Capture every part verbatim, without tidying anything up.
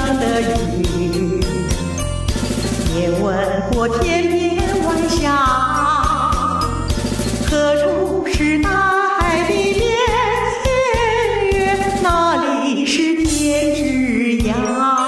上的雨，也问过天边晚霞，何处是大海的边？哪里是天之涯？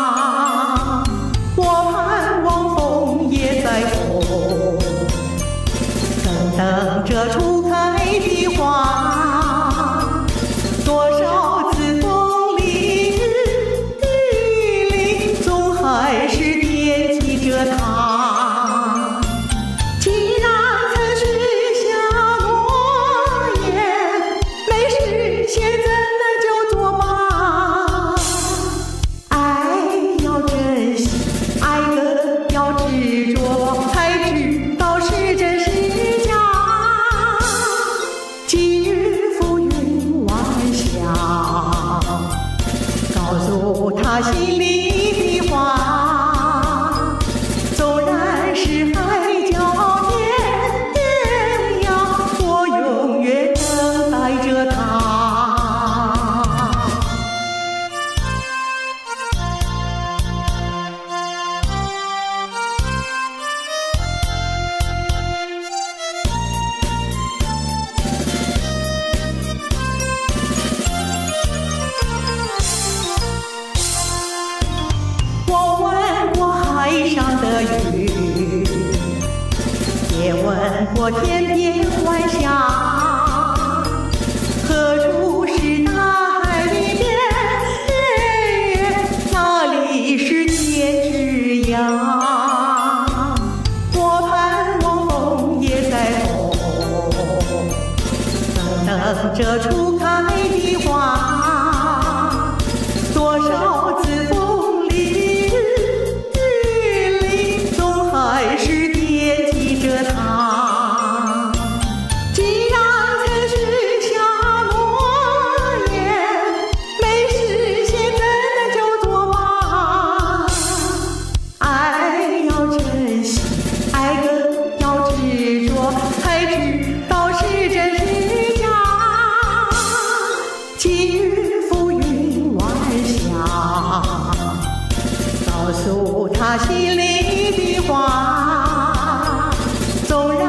我盼望枫叶再红，等等这初开的花，多少次风里雨里，总还是惦记着它。既然曾许下诺言，没实现怎能就作罢？爱要珍惜，爱更要执着，才知道是真是假。几日浮云晚霞，告诉他心里的话。纵然是海角天涯，我永远等待着他。我问过海上的雨，也问过天边晚霞，何处是大海的边？哪里是天之涯？我盼望枫叶再红，等等这初开的花，多少次风里雨里，总还是惦记着他。既然曾许下诺言，没实现怎能就作罢？爱要珍惜，爱更要执着，才知道是真是假。几日浮云晚霞，告诉他心里的话。纵然